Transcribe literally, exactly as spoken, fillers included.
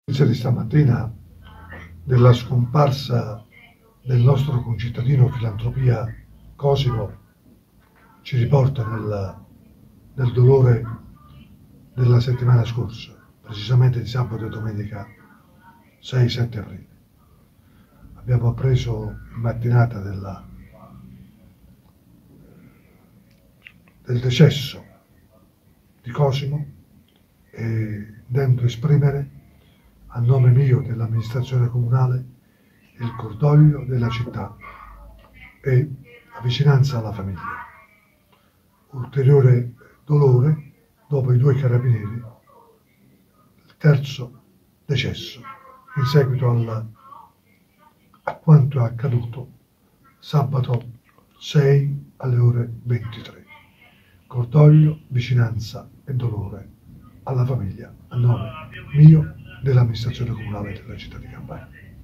Notizia di stamattina della scomparsa del nostro concittadino Filantropia Cosimo ci riporta nel, nel dolore della settimana scorsa, precisamente di sabato e domenica sei sette aprile. Abbiamo appreso in mattinata della, del decesso di Cosimo e intendo esprimere a nome mio dell'amministrazione comunale il cordoglio della città e la vicinanza alla famiglia. Ulteriore dolore dopo i due carabinieri, il terzo decesso in seguito al, a quanto accaduto sabato sei alle ore ventitré. Cordoglio, vicinanza e dolore alla famiglia a nome mio dell'amministrazione comunale della città di Campania.